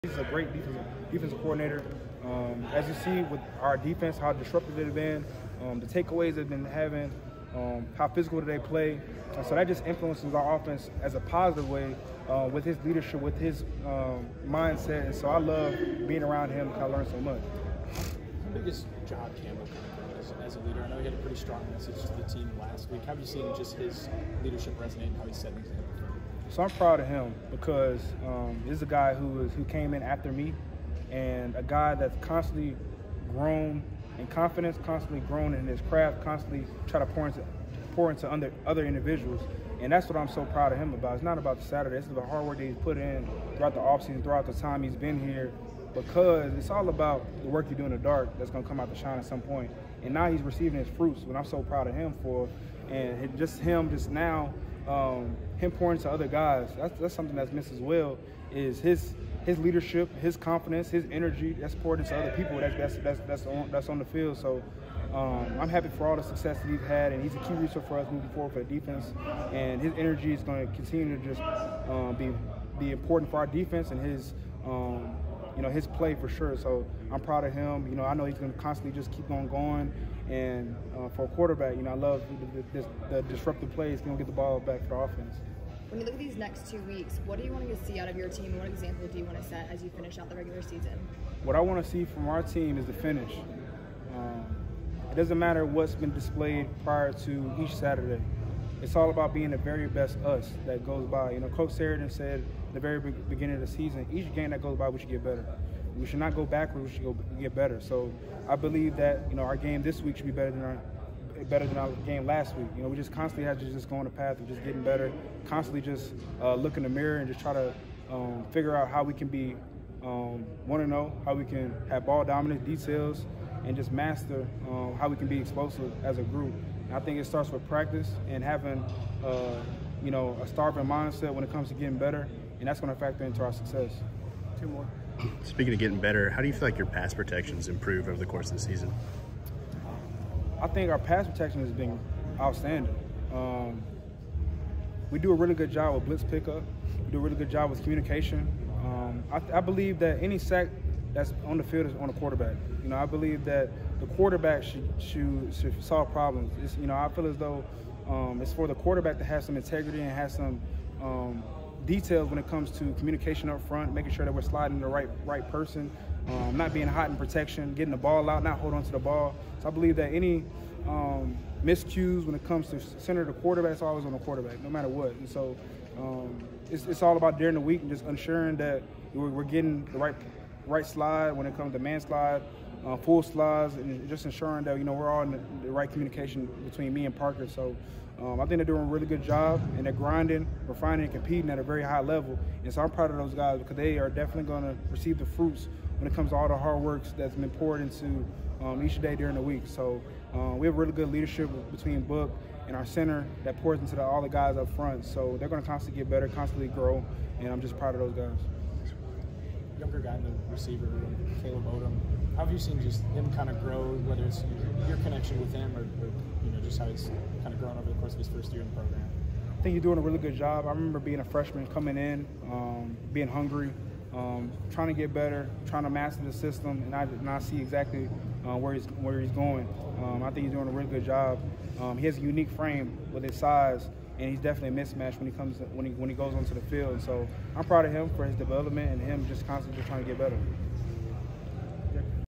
He's a great defensive coordinator. As you see with our defense, how disruptive they've been, the takeaways they've been having, how physical they play. So that just influences our offense as a positive way with his leadership, with his mindset. And so I love being around him because I learned so much. How big is job Campbell kind of as a leader? I know he had a pretty strong message to the team last week. How have you seen just his leadership resonate and how he's setting an example for you? So I'm proud of him because this is a guy who came in after me, and a guy that's constantly grown in confidence, constantly grown in his craft, constantly try to pour into other individuals. And that's what I'm so proud of him about. It's not about the Saturday. It's the hard work that he's put in throughout the offseason, throughout the time he's been here, because it's all about the work you do in the dark that's going to come out to shine at some point. And now he's receiving his fruits, what I'm so proud of him for. And him pouring to other guys, that's something that's missed as well, is his leadership, his confidence, his energy that's poured into other people that's on the field. So I'm happy for all the success that he's had, and he's a key resource for us moving forward for the defense. And his energy is going to continue to just be important for our defense and his his play for sure. So I'm proud of him. I know he's going to constantly just keep on going. And for a quarterback, I love the disruptive plays. He's going to get the ball back for the offense. When you look at these next 2 weeks, what do you want to see out of your team? What example do you want to set as you finish out the regular season? What I want to see from our team is the finish. It doesn't matter what's been displayed prior to each Saturday. It's all about being the very best us that goes by. Coach Sheridan said at the very beginning of the season, each game that goes by, we should get better. We should not go backwards, we should get better. So I believe that, our game this week should be better than our game last week. We just constantly have to just go on the path of just getting better, constantly just look in the mirror and just try to figure out how we can be 1-0, how we can have ball dominant details, and just master how we can be explosive as a group. And I think it starts with practice and having a starving mindset when it comes to getting better, and that's going to factor into our success. Two more. Speaking of getting better, how do you feel like your pass protection's improved over the course of the season? I think our pass protection has been outstanding. We do a really good job with blitz pickup. We do a really good job with communication. I believe that any sack that's on the field is on the quarterback. I believe that the quarterback should solve problems. I feel as though it's for the quarterback to have some integrity and have some details when it comes to communication up front, making sure that we're sliding the right person, not being hot in protection, getting the ball out, not holding on to the ball. So I believe that any miscues when it comes to center the quarterback, it's always on the quarterback, no matter what. And so it's all about during the week and just ensuring that we're getting the right slide when it comes to man slide, full slides, and just ensuring that we're all in the right communication between me and Parker. So I think they're doing a really good job, and they're grinding, refining, and competing at a very high level. And so I'm proud of those guys because they are definitely going to receive the fruits when it comes to all the hard work that's been poured into each day during the week. So we have really good leadership between Book and our center that pours into all the guys up front. So they're going to constantly get better, constantly grow, and I'm just proud of those guys. Younger guy in the receiver room, Caleb Odom. How have you seen just him kind of grow, whether it's your connection with him or just how he's kind of grown over the course of his first year in the program? I think you're doing a really good job. I remember being a freshman, coming in, being hungry, trying to get better, trying to master the system, and I see exactly where he's going. I think he's doing a really good job. He has a unique frame with his size, and he's definitely a mismatch when he goes onto the field. So I'm proud of him for his development and him just constantly just trying to get better.